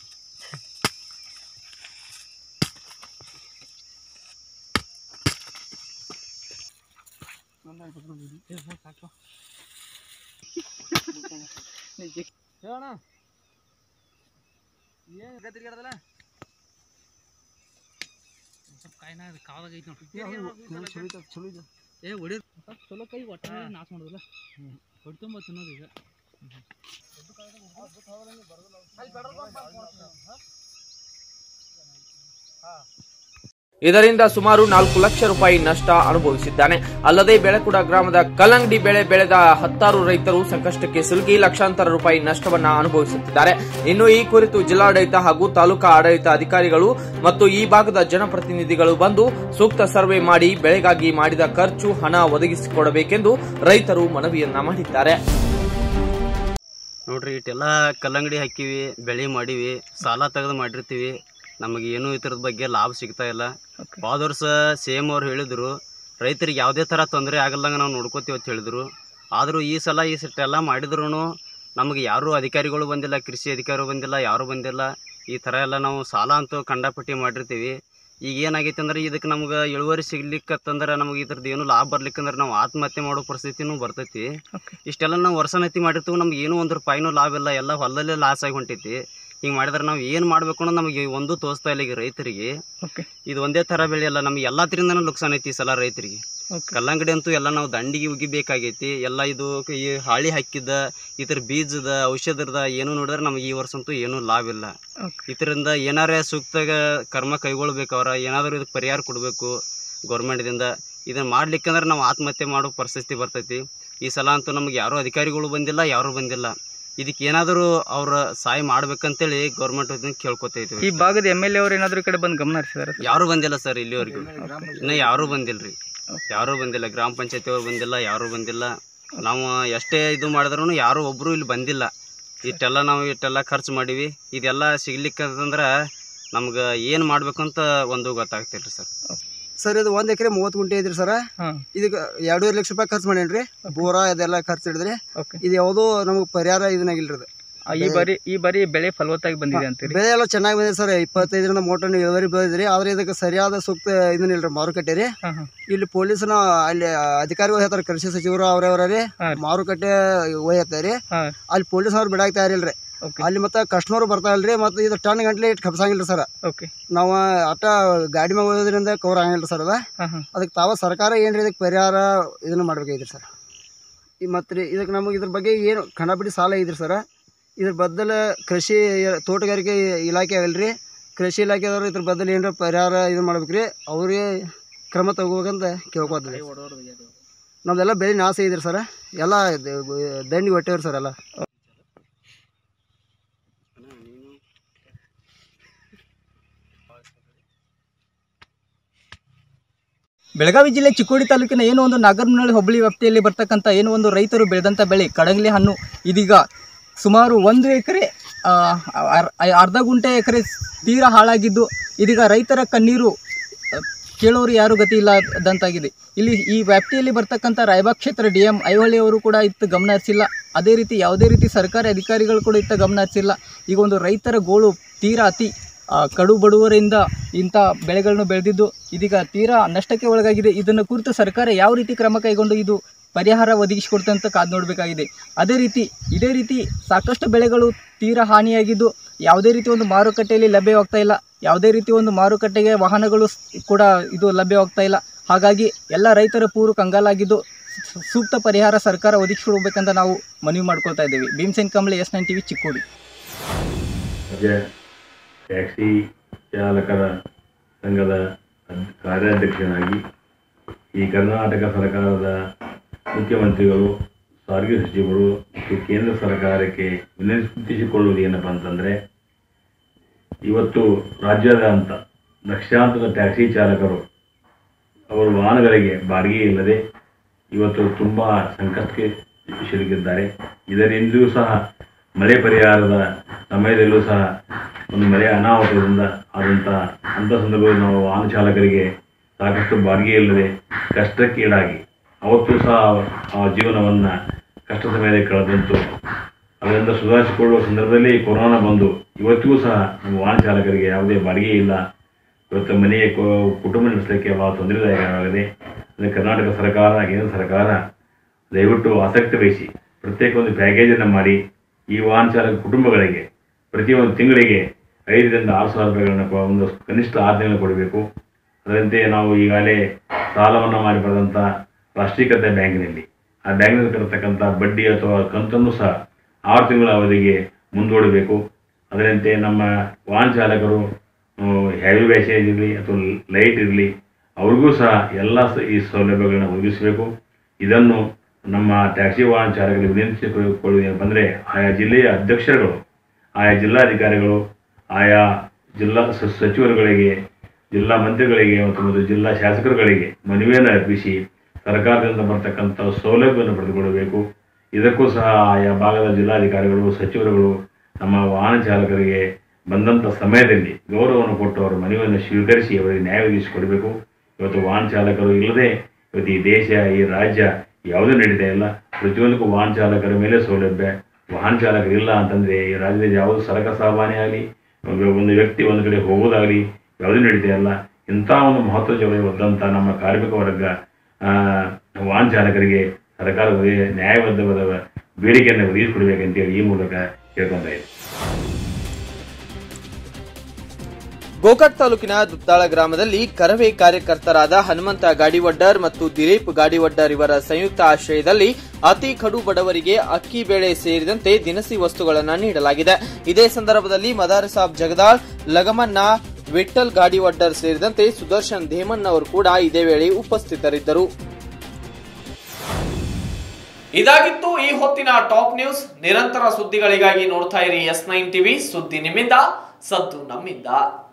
ಚಲೋ ಕೈ ಒಟ್ಟ ನಾಶ ಮಾಡೋದಿಲ್ಲ, ಹೊಡ್ತುಂಬ ತಿನ್ನೋದು ಈಗ. ಇದರಿಂದ ಸುಮಾರು ನಾಲ್ಕು ಲಕ್ಷ ರೂಪಾಯಿ ನಷ್ಟ ಅನುಭವಿಸಿದ್ದಾನೆ. ಅಲ್ಲದೆ ಬೆಳಕುಡ ಗ್ರಾಮದ ಕಲ್ಲಂಗಡಿ ಬೆಳೆ ಬೆಳೆದ ಹತ್ತಾರು ರೈತರು ಸಂಕಷ್ಟಕ್ಕೆ ಸಿಲುಕಿ ಲಕ್ಷಾಂತರ ರೂಪಾಯಿ ನಷ್ಟವನ್ನ ಅನುಭವಿಸುತ್ತಿದ್ದಾರೆ. ಇನ್ನು ಈ ಕುರಿತು ಜಿಲ್ಲಾಡಳಿತ ಹಾಗೂ ತಾಲೂಕಾ ಆಡಳಿತ ಅಧಿಕಾರಿಗಳು ಮತ್ತು ಈ ಭಾಗದ ಜನಪ್ರತಿನಿಧಿಗಳು ಬಂದು ಸೂಕ್ತ ಸರ್ವೆ ಮಾಡಿ ಬೆಳೆಗಾಗಿ ಮಾಡಿದ ಖರ್ಚು ಹಣ ಒದಗಿಸಿಕೊಡಬೇಕೆಂದು ರೈತರು ಮನವಿಯನ್ನ ಮಾಡಿದ್ದಾರೆ. ನೋಡ್ರಿ, ಇಟ್ಟೆಲ್ಲ ಕಲ್ಲಂಗಡಿ ಹಾಕಿವಿ, ಬೆಳೆ ಮಾಡಿವಿ, ಸಾಲ ತೆಗೆದು ಮಾಡಿರ್ತೀವಿ, ನಮಗೆ ಏನೂ ಇದ್ರದ ಬಗ್ಗೆ ಲಾಭ ಸಿಗ್ತಾ ಇಲ್ಲ. ಹೋದ ವರ್ಷ ಸೇಮ್ ಅವ್ರು ಹೇಳಿದ್ರು ರೈತರಿಗೆ ಯಾವುದೇ ಥರ ತೊಂದರೆ ಆಗಲ್ಲಂಗೆ ನಾವು ನೋಡ್ಕೋತೀವಿ ಅಂತ ಹೇಳಿದ್ರು. ಆದರೂ ಈ ಸಲ ಈ ಸಿಟ್ಟೆಲ್ಲ ಮಾಡಿದ್ರು ನಮಗೆ ಯಾರೂ ಅಧಿಕಾರಿಗಳು ಬಂದಿಲ್ಲ, ಕೃಷಿ ಅಧಿಕಾರಿಗಳು ಬಂದಿಲ್ಲ, ಯಾರೂ ಬಂದಿಲ್ಲ. ಈ ಥರ ಎಲ್ಲ ನಾವು ಸಾಲ ಅಂತೂ ಕಂಡಪಟ್ಟಿ ಮಾಡಿರ್ತೀವಿ. ಈಗ ಏನಾಗೈತೆ ಅಂದ್ರೆ ಇದಕ್ಕೆ ನಮ್ಗೆ ಇಳುವರಿ ಸಿಗ್ಲಿಕ್ಕತ್ತಂದ್ರೆ ನಮಗೆ ಇದ್ರದ್ದು ಏನು ಲಾಭ ಬರ್ಲಿಕ್ಕಂದ್ರೆ ನಾವು ಆತ್ಮಹತ್ಯೆ ಮಾಡೋ ಪರಿಸ್ಥಿತಿನೂ ಬರ್ತೈತಿ. ಇಷ್ಟೆಲ್ಲ ನಾವು ವರ್ಷನತ್ತಿ ಮಾಡಿರ್ತೀವಿ, ನಮ್ಗೆ ಏನೂ ಒಂದು ರೂಪಾಯಿನೂ ಲಾಭ ಇಲ್ಲ, ಎಲ್ಲ ಹೊಲದಲ್ಲೇ ಲಾಸ್ ಆಗಿ ಹೊಂಟೈತಿ. ಹಿಂಗೆ ಮಾಡಿದ್ರೆ ನಾವು ಏನು ಮಾಡಬೇಕು ಅನ್ನೋದು ನಮಗೆ ಒಂದು ತೋರಿಸ್ತಾ ಇಲ್ಲ ಈಗ ರೈತರಿಗೆ. ಇದು ಒಂದೇ ಥರ ಬೆಳೆಯಲ್ಲ, ನಮಗೆ ಎಲ್ಲ ಥರಿಂದನೂ ನುಕ್ಸಾನ್ ಐತಿ ಈ ಸಲ ರೈತರಿಗೆ. ಕಲ್ಲಂಗಡಿ ಅಂತೂ ಎಲ್ಲ ನಾವು ದಂಡಿಗೆ ಉಗಿಬೇಕಾಗೈತಿ. ಎಲ್ಲ ಇದು ಈ ಹಾಳಿ ಹಾಕಿದ್ದ ಇತರ ಬೀಜದ ಔಷಧದ ಏನು ನೋಡಿದ್ರೆ ನಮಗೆ ಈ ವರ್ಷ ಅಂತೂ ಏನೂ ಲಾಭ ಇಲ್ಲ. ಇದರಿಂದ ಏನಾರೇ ಸೂಕ್ತ ಕರ್ಮ ಕೈಗೊಳ್ಬೇಕು, ಅವರ ಏನಾದರೂ ಇದಕ್ಕೆ ಪರಿಹಾರ ಕೊಡಬೇಕು ಗೌರ್ಮೆಂಟ್ದಿಂದ. ಇದನ್ನು ಮಾಡ್ಲಿಕ್ಕಂದ್ರೆ ನಾವು ಆತ್ಮಹತ್ಯೆ ಮಾಡೋ ಪರಿಸ್ಥಿತಿ ಬರ್ತೈತಿ. ಈ ಸಲ ಅಂತೂ ನಮಗೆ ಯಾರೂ ಅಧಿಕಾರಿಗಳು ಬಂದಿಲ್ಲ, ಯಾರೂ ಬಂದಿಲ್ಲ. ಇದಕ್ಕೆ ಏನಾದರೂ ಅವ್ರ ಸಹಾಯ ಮಾಡ್ಬೇಕಂತೇಳಿ ಗೌರ್ಮೆಂಟ್ ಕೇಳ್ಕೊತೈತಿ. ಈ ಭಾಗದ ಎಮ್ ಎಲ್ ಎ ಅವ್ರು ಏನಾದರೂ ಈ ಕಡೆ ಬಂದು ಗಮನ ಹರಿಸಿದಾರೆ? ಯಾರೂ ಬಂದಿಲ್ಲ ಸರ್, ಇಲ್ಲಿವರೆಗೂ ಇನ್ನೂ ಯಾರೂ ಬಂದಿಲ್ಲ ರೀ, ಯಾರೂ ಬಂದಿಲ್ಲ. ಗ್ರಾಮ ಪಂಚಾಯತಿ ಅವ್ರು ಬಂದಿಲ್ಲ, ಯಾರೂ ಬಂದಿಲ್ಲ. ನಾವು ಎಷ್ಟೇ ಇದು ಮಾಡಿದ್ರೂ ಯಾರೂ ಒಬ್ಬರು ಇಲ್ಲಿ ಬಂದಿಲ್ಲ. ಇಷ್ಟೆಲ್ಲ ನಾವು ಇಷ್ಟೆಲ್ಲ ಖರ್ಚು ಮಾಡೀವಿ, ಇದೆಲ್ಲ ಸಿಗ್ಲಿಕ್ಕಂದ್ರೆ ನಮ್ಗೆ ಏನು ಮಾಡ್ಬೇಕಂತ ಒಂದು ಗೊತ್ತಾಗ್ತಿಲ್ಲ ಸರ್. ಸರ್ ಇದು ಒಂದ್ ಎಕರೆ ಮೂವತ್ತು ಗುಂಟೆ ಐತ್ರಿ ಸರ್. ಇದಕ್ಕೆ ಎರಡೂವರೆ ಲಕ್ಷ ರೂಪಾಯಿ ಖರ್ಚು ಮಾಡೇನ್ರಿ. ಬೋರಾ ಇದೆಲ್ಲ ಖರ್ಚು ಹಿಡಿದ್ರಿ. ಇದು ಯಾವುದೋ ನಮ್ಗೆ ಪರಿಹಾರ ಇದನ್ನಾಗಿಲ್ರಿ. ಈ ಬಾರಿ ಈ ಬಾರಿ ಬೆಳೆ ಫಲವತ್ತಾಗಿ ಬಂದಿದೆ ಅಂತೀರಿ? ಬೆಳೆ ಎಲ್ಲ ಚೆನ್ನಾಗಿ ಬಂದಿದೆ ಸರ್. ಇಪ್ಪತ್ತೈದರಿಂದ ಮೋಟರ್ ಇಳುವರಿ ಬೆಳೆದ್ರಿ. ಆದ್ರೆ ಇದಕ್ಕೆ ಸರಿಯಾದ ಸೂಕ್ತ ಇದನ್ನಿಲ್ರಿ ಮಾರುಕಟ್ಟೆ ರೀ. ಇಲ್ಲಿ ಪೊಲೀಸ್ನ ಅಲ್ಲಿ ಅಧಿಕಾರಿಗಳು ಹೇಳ್ತಾರೆ, ಕೃಷಿ ಸಚಿವರು ಅವ್ರವ್ರಿ ಮಾರುಕಟ್ಟೆ ಒಯ್ಯತ್ತಾರೆ. ಅಲ್ಲಿ ಪೊಲೀಸ್ ಅವ್ರು ಬಿಡಾಕ್ ತಯಾರಿಲ್ರಿ. ಅಲ್ಲಿ ಮತ್ತೆ ಕಸ್ಟಮರ್ ಬರ್ತಾ ಇಲ್ರಿ. ಮತ್ತೆ ಇದು ಟನ್ ಗಂಟ್ಲೆ ಇಟ್ಟು ಕಪ್ಸಂಗಿಲ್ರಿ ಸರ್. ನಾವು ಅಟ್ಟ ಗಾಡಿ ಮ್ಯಾಗ ಹೋಗೋದ್ರಿಂದ ಕವರ್ ಆಗಂಗಿಲ್ರಿ ಸರ್ ಅದ. ಅದಕ್ಕೆ ತಾವ ಸರ್ಕಾರ ಏನ್ರಿ ಇದಕ್ಕೆ ಪರಿಹಾರ ಇದನ್ನ ಮಾಡ್ಬೇಕೈತ್ರಿ ಸರ್. ಈ ಮತ್ತೆ ಇದಕ್ಕೆ ನಮಗೆ ಇದ್ರ ಬಗ್ಗೆ ಏನು ಖಂಡಪಟ್ಟಿ ಸಾಲ ಐತ್ರಿ ಸರ್. ಇದ್ರ ಬದಲು ಕೃಷಿ ತೋಟಗಾರಿಕೆ ಇಲಾಖೆ ಆಗಲ್ರಿ, ಕೃಷಿ ಇಲಾಖೆದವ್ರು ಇದ್ರ ಬದಲು ಏನಾರ ಪರಿಹಾರ ಇದನ್ನ ಮಾಡ್ಬೇಕ್ರಿ. ಅವ್ರಿಗೆ ಕ್ರಮ ತಗೋಬೇಕಂತ ಕೇಳ್ಕೊತೀವಿ. ನಮ್ದೆಲ್ಲ ಬೆಳೆ ನಾಶ ಐತ್ರಿ ಸರ್. ಎಲ್ಲ ದಂಡಿಗೆ ಹೊಟ್ಟೆವ್ರಿ ಸರ್ ಎಲ್ಲ. ಬೆಳಗಾವಿ ಜಿಲ್ಲೆ ಚಿಕ್ಕೋಡಿ ತಾಲೂಕಿನ ಏನೋ ಒಂದು ನಾಗರಮನಹಳ್ಳಿ ಹೋಬಳಿ ವ್ಯಾಪ್ತಿಯಲ್ಲಿ ಬರ್ತಕ್ಕಂಥ ಏನೋ ಒಂದು ರೈತರು ಬೆಳೆದಂಥ ಬೆಳೆ ಕಡಂಗ್ಲಿ ಹಣ್ಣು ಇದೀಗ ಸುಮಾರು ಒಂದು ಎಕರೆ ಅರ್ಧ ಗುಂಟೆ ಎಕರೆ ತೀರಾ ಹಾಳಾಗಿದ್ದು ಇದೀಗ ರೈತರ ಕಣ್ಣೀರು ಕೇಳೋರು ಯಾರು ಗತಿ ಇಲ್ಲದಂತಾಗಿದೆ. ಇಲ್ಲಿ ಈ ವ್ಯಾಪ್ತಿಯಲ್ಲಿ ಬರ್ತಕ್ಕಂಥ ರಾಯಬಾಗ್ ಕ್ಷೇತ್ರ ಡಿ ಎಂ ಐಹೊಳೆ ಅವರು ಕೂಡ ಇತ್ತು ಗಮನ ಹರಿಸಿಲ್ಲ. ಅದೇ ರೀತಿ ಯಾವುದೇ ರೀತಿ ಸರ್ಕಾರಿ ಅಧಿಕಾರಿಗಳು ಕೂಡ ಇತ್ತ ಗಮನ ಹರಿಸಿಲ್ಲ. ಈಗ ಒಂದು ರೈತರ ಗೋಳು ತೀರಾ ಅತಿ ಕಡು ಬಡವರಿಂದ ಇಂಥ ಬೆಳೆಗಳನ್ನು ಬೆಳೆದಿದ್ದು ಇದೀಗ ತೀರಾ ನಷ್ಟಕ್ಕೆ ಒಳಗಾಗಿದೆ. ಇದನ್ನು ಕುರಿತು ಸರ್ಕಾರ ಯಾವ ರೀತಿ ಕ್ರಮ ಕೈಗೊಂಡು ಇದು ಪರಿಹಾರ ಒದಗಿಸಿಕೊಡ್ತಂತ ಕಾದು ನೋಡಬೇಕಾಗಿದೆ. ಅದೇ ರೀತಿ ಇದೇ ರೀತಿ ಸಾಕಷ್ಟು ಬೆಳೆಗಳು ತೀರಾ ಹಾನಿಯಾಗಿದ್ದು ಯಾವುದೇ ರೀತಿ ಒಂದು ಮಾರುಕಟ್ಟೆಯಲ್ಲಿ ಲಭ್ಯವಾಗ್ತಾ ಇಲ್ಲ. ಯಾವುದೇ ರೀತಿ ಒಂದು ಮಾರುಕಟ್ಟೆಗೆ ವಾಹನಗಳು ಕೂಡ ಇದು ಲಭ್ಯವಾಗ್ತಾ ಇಲ್ಲ. ಹಾಗಾಗಿ ಎಲ್ಲ ರೈತರ ಪೂರು ಕಂಗಾಲಾಗಿದ್ದು ಸೂಕ್ತ ಪರಿಹಾರ ಸರ್ಕಾರ ಒದಗಿಸಿಕೊಡ್ಬೇಕಂತ ನಾವು ಮನವಿ ಮಾಡ್ಕೊಳ್ತಾ ಇದ್ದೇವೆ. Bhimsen Kambali, S nine TV, Chikkodi. Taxi ಚಾಲಕರ ಸಂಘದ ಕಾರ್ಯಾಧ್ಯಕ್ಷನಾಗಿ ಈ ಕರ್ನಾಟಕ ಸರ್ಕಾರದ ಮುಖ್ಯಮಂತ್ರಿಗಳು, ಸಾರಿಗೆ ಸಚಿವರು ಮತ್ತು ಕೇಂದ್ರ ಸರ್ಕಾರಕ್ಕೆ ವಿನಂತಿಸಿಕೊಳ್ಳುವುದು ಏನಪ್ಪ ಅಂತಂದರೆ, ಇವತ್ತು ರಾಜ್ಯಾದ್ಯಂತ ಲಕ್ಷಾಂತರ ಟ್ಯಾಕ್ಸಿ ಚಾಲಕರು ಅವರು ವಾಹನಗಳಿಗೆ ಬಾಡಿಗೆ ಇಲ್ಲದೆ ಇವತ್ತು ತುಂಬ ಸಂಕಷ್ಟಕ್ಕೆ ಸಿಲುಕಿದ್ದಾರೆ. ಇದರಿಂದಲೂ ಸಹ ಮಳೆ ಪರಿಹಾರದ ಸಮಯದಲ್ಲೂ ಸಹ ಒಂದು ಮಳೆ ಅನಾಹುತದಿಂದ ಆದಂಥ ಅಂಥ ಸಂದರ್ಭದಲ್ಲಿ ನಾವು ವಾಹನ ಚಾಲಕರಿಗೆ ಸಾಕಷ್ಟು ಬಾಡಿಗೆ ಇಲ್ಲದೆ ಕಷ್ಟಕ್ಕೀಡಾಗಿ ಅವತ್ತು ಸಹ ಆ ಜೀವನವನ್ನು ಕಷ್ಟ ಸಮಯದಲ್ಲಿ ಕಳೆದಂತು. ಅದರಿಂದ ಸುಧಾರಿಸಿಕೊಳ್ಳುವ ಸಂದರ್ಭದಲ್ಲಿ ಕೊರೋನಾ ಬಂದು ಇವತ್ತಿಗೂ ಸಹ ನಮ್ಮ ವಾಹನ ಚಾಲಕರಿಗೆ ಯಾವುದೇ ಬಾಡಿಗೆ ಇಲ್ಲ. ಇವತ್ತು ಮನೆಯ ಕುಟುಂಬ ನಡೆಸಲಿಕ್ಕೆ ಭಾಳ ತೊಂದರೆದಾಯಕವಾಗಿದೆ. ಅಂದರೆ ಕರ್ನಾಟಕ ಸರ್ಕಾರ, ಕೇಂದ್ರ ಸರ್ಕಾರ ದಯವಿಟ್ಟು ಆಸಕ್ತಿ ವಹಿಸಿ ಪ್ರತ್ಯೇಕ ಒಂದು ಪ್ಯಾಕೇಜನ್ನು ಮಾಡಿ ಈ ವಾಹನ ಚಾಲಕ ಕುಟುಂಬಗಳಿಗೆ ಪ್ರತಿಯೊಂದು ತಿಂಗಳಿಗೆ ಐದರಿಂದ ಆರು ಸಾವಿರ ರೂಪಾಯಿಗಳನ್ನು ಒಂದು ಕನಿಷ್ಠ ಆರು ತಿಂಗಳು ಕೊಡಬೇಕು. ಅದರಂತೆ ನಾವು ಈಗಾಗಲೇ ಸಾಲವನ್ನು ಮಾಡಿ ಪಡೆದಂಥ ರಾಷ್ಟ್ರೀಕೃತ ಬ್ಯಾಂಕಿನಲ್ಲಿ ಆ ಬ್ಯಾಂಕಿನಲ್ಲಿ ಕರತಕ್ಕಂಥ ಬಡ್ಡಿ ಅಥವಾ ಕಂತನ್ನು ಸಹ ಆರು ತಿಂಗಳ ಅವಧಿಗೆ ಮುಂದೂಡಬೇಕು. ಅದರಂತೆ ನಮ್ಮ ವಾಹನ ಚಾಲಕರು ಹೆವಿ ವ್ಯಾಸೇಜ್ ಇರಲಿ ಅಥವಾ ಲೈಟ್ ಇರಲಿ ಅವ್ರಿಗೂ ಸಹ ಎಲ್ಲ ಈ ಸೌಲಭ್ಯಗಳನ್ನು ಒದಗಿಸಬೇಕು. ಇದನ್ನು ನಮ್ಮ ಟ್ಯಾಕ್ಸಿ ವಾಹನ ಚಾಲಕರಿಗೆ ವಿನಂತಿಸಿಕೊಳ್ಳುವುದೇನಪ್ಪ ಅಂದರೆ, ಆಯಾ ಜಿಲ್ಲೆಯ ಅಧ್ಯಕ್ಷರುಗಳು, ಆಯಾ ಜಿಲ್ಲಾಧಿಕಾರಿಗಳು, ಆಯಾ ಜಿಲ್ಲಾ ಸಚಿವರುಗಳಿಗೆ, ಜಿಲ್ಲಾ ಮಂತ್ರಿಗಳಿಗೆ ಮತ್ತು ಜಿಲ್ಲಾ ಶಾಸಕರುಗಳಿಗೆ ಮನವಿಯನ್ನು ಅರ್ಪಿಸಿ ಸರ್ಕಾರದಿಂದ ಬರ್ತಕ್ಕಂಥ ಸೌಲಭ್ಯವನ್ನು ಪಡೆದುಕೊಳ್ಳಬೇಕು. ಇದಕ್ಕೂ ಸಹ ಆಯಾ ಭಾಗದ ಜಿಲ್ಲಾಧಿಕಾರಿಗಳು, ಸಚಿವರುಗಳು ನಮ್ಮ ವಾಹನ ಚಾಲಕರಿಗೆ ಬಂದಂಥ ಸಮಯದಲ್ಲಿ ಗೌರವವನ್ನು ಕೊಟ್ಟು ಅವರ ಮನವಿಯನ್ನು ಸ್ವೀಕರಿಸಿ ಅವರಿಗೆ ನ್ಯಾಯ ಒದಗಿಸಿಕೊಡಬೇಕು. ಇವತ್ತು ವಾಹನ ಚಾಲಕರು ಇಲ್ಲದೆ ಇವತ್ತು ಈ ದೇಶ, ಈ ರಾಜ್ಯ ಯಾವುದೂ ನಡೀತಾ ಇಲ್ಲ. ಪ್ರತಿಯೊಂದಕ್ಕೂ ವಾಹನ ಚಾಲಕರ ಮೇಲೆ ಸೌಲಭ್ಯ. ವಾಹನ ಚಾಲಕರಿಲ್ಲ ಅಂತಂದರೆ ಈ ರಾಜ್ಯದಲ್ಲಿ ಯಾವುದು ಸರಕ ಸಾಗಣೆ ಆಗಲಿ, ಒಂದು ವ್ಯಕ್ತಿ ಒಂದು ಕಡೆ ಹೋಗೋದಾಗಲಿ ಯಾವುದೂ ನಡೀತಾ ಇಲ್ಲ. ಇಂಥ ಒಂದು ಮಹತ್ವ ಜವಾಬ್ದಾರಿಯಾದಂಥ ನಮ್ಮ ಕಾರ್ಮಿಕ ವರ್ಗ ವಾಹನ ಚಾಲಕರಿಗೆ ಸರ್ಕಾರ ನ್ಯಾಯಬದ್ಧವಾದ ಬೇಡಿಕೆಯನ್ನು ಒದಗಿಸಿಕೊಡ್ಬೇಕಂತೇಳಿ ಈ ಮೂಲಕ ಕೇಳ್ಕೊತಾ ಇದೆ. ಗೋಕಾಕ್ ತಾಲೂಕಿನ ದುತ್ತಾಳ ಗ್ರಾಮದಲ್ಲಿ ಕರವೇ ಕಾರ್ಯಕರ್ತರಾದ ಹನುಮಂತ ಗಾಡಿವಡ್ಡರ್ ಮತ್ತು ದಿಲೀಪ್ ಗಾಡಿವಡ್ಡರ್ ಇವರ ಸಂಯುಕ್ತ ಆಶ್ರಯದಲ್ಲಿ ಅತಿ ಕಡು ಬಡವರಿಗೆ ಅಕ್ಕಿ ಬೇಳೆ ಸೇರಿದಂತೆ ದಿನಸಿ ವಸ್ತುಗಳನ್ನು ನೀಡಲಾಗಿದೆ. ಇದೇ ಸಂದರ್ಭದಲ್ಲಿ ಮದಾರ್ ಸಾಬ್ ಜಗದಾಳ್, ಲಗಮನ್ನ, ವಿಠ್ಠಲ್ ಗಾಡಿವಡ್ಡರ್ ಸೇರಿದಂತೆ ಸುದರ್ಶನ್ ಧೇಮನ್ ಅವರು ಕೂಡ ಇದೇ ವೇಳೆ ಉಪಸ್ಥಿತರಿದ್ದರು. ಇದಾಗಿತ್ತು ಈ ಹೊತ್ತಿನ ಟಾಪ್ ನ್ಯೂಸ್. ನಿರಂತರ ಸುದ್ದಿಗಳಿಗಾಗಿ ನೋಡ್ತಾ ಇರಿ ಎಸ್ ನೈನ್ ಟಿವಿ. ಸುದ್ದಿ ನಿಮ್ಮಿಂದ, ಸದ್ದು ನಮ್ಮಿಂದ.